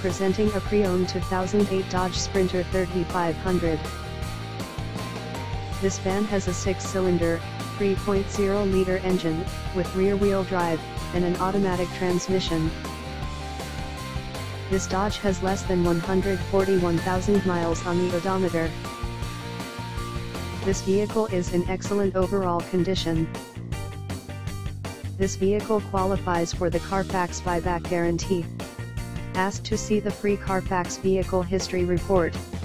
presenting a pre-owned 2008 Dodge Sprinter 3500. This van has a 6-cylinder, 3.0-liter engine, with rear-wheel drive, and an automatic transmission. This Dodge has less than 141,000 miles on the odometer. This vehicle is in excellent overall condition. This vehicle qualifies for the CarFax buyback guarantee. Ask to see the free CarFax Vehicle History Report.